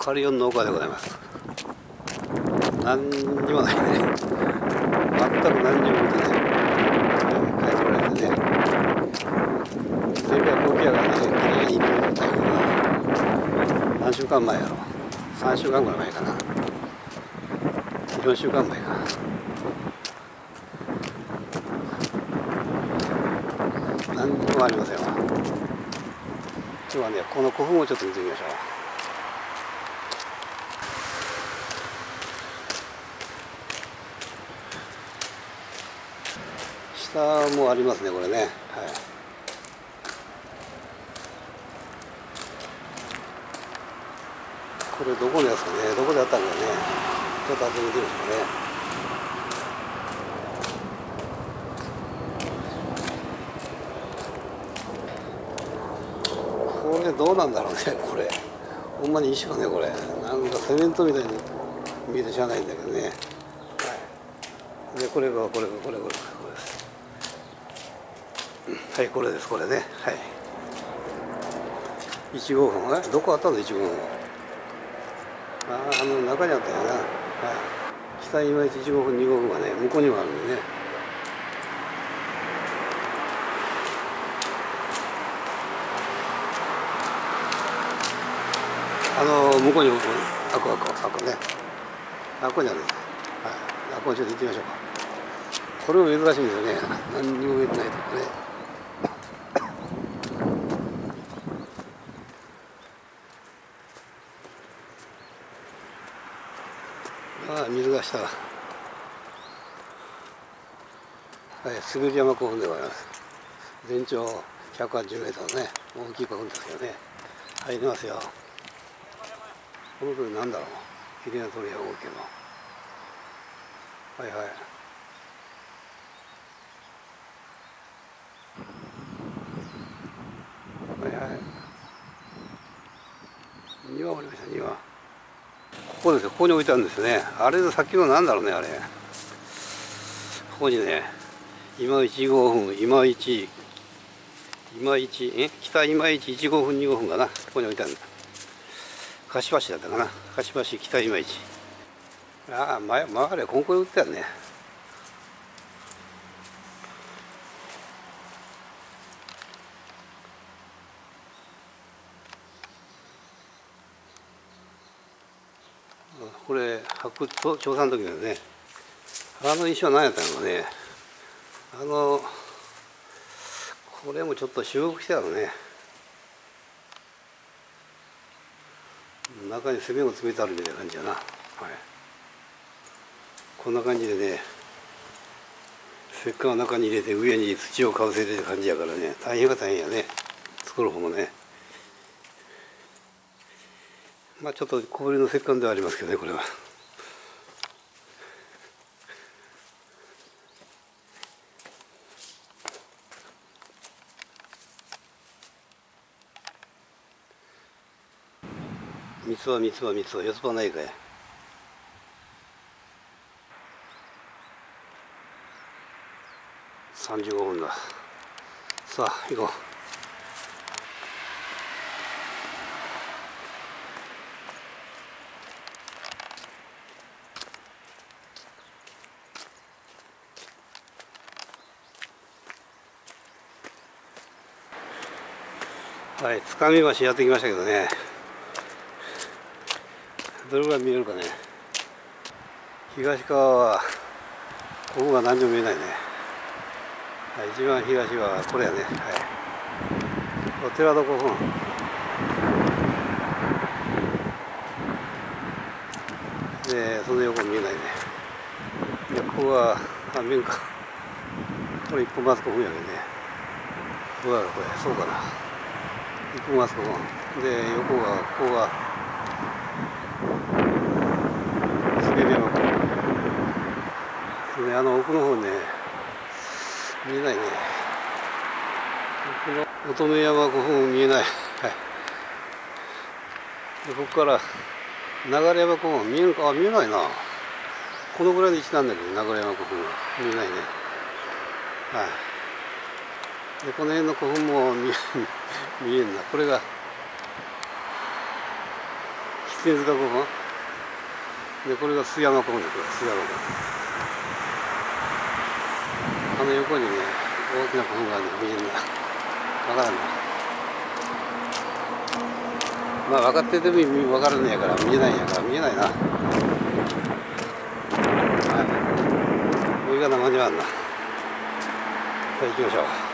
カリオン農家でございます。何にもないね。全く何にも見てない。帰ってこられてね。前回コキアがね、きれいに見えたけどな。何週間前やろ。3週間ぐらい前かな。4週間前か。何にもありませんわ。今日はね、この古墳をちょっと見てみましょう。下もありますね、これね。はい。これどこのやつかね、どこであったんかね。ちょっと当ててみてみましょうね。これどうなんだろうね、これ。ほんまに石かね、これ。なんかセメントみたいに見えてしゃあないんだけどね。はい。で、これです。はい、これです、これね。はい。1号墳、どこあったの、1号墳。中にあったよな。はい。北今市1号墳、2号墳がね、向こうにもあるんでね。向こうにも、あこね。あこにあるんです。はい。あこにちょっと行ってみましょうか。これも珍しいんですよね。何にも植えてないとこね。水が下が。はい、滑山古墳でございます。全長180メートルのね、大きい古墳ですよね。入りますよ。この鳥なんだろう。綺麗な鳥が多いけど。はいはい。はいはい。庭おりました、庭。ここですよ、ここに置いてあるんですね。あれでさっきのなんだろうね、あれ。ここにね、今1号墳、北今市1号墳2号墳かな。ここに置いてあるんだ。柏市だったかな。柏市北今市。周りはコンクリ売ってたよね。これ発掘調査の時だよね。石は何やったのかね。これもちょっと修復してあるね。中に炭を詰めてあるみたいな感じやな。はい。こんな感じでね、石棺を中に入れて上に土をかぶせてる感じやからね、大変やね。作る方もね。まあちょっと小ぶりの石棺ではありますけどね、これは。三つ葉四つ葉ないかい。35分だ。さあ行こう。はい、津上橋やってきましたけどね、どれぐらい見えるかね。東側はここが何にも見えないね。はい、一番東はこれやね。はい、お寺の古墳で、その横見えないね。で、ここは民家、これ一本松古墳やけどね。どうやろこれ、そうかな。一本松古墳で、横がここが滑山古墳で、奥の方ね見えないね。奥の乙女山古墳見えない。はい。で、ここから流山古墳見えるか。見えないな。このぐらいの位置なんだけど、流山古墳は見えないね。はい。で、この辺の古墳も見えんな。これが手塚古墳で、これが須山古墳です。須山古墳。あの横にね、大きな古墳があるの見えるな。わからんな。まあ分かってても分からんのやから、見えないんやから、見えないな。はい。これが生にはあんな。さあ行きましょう。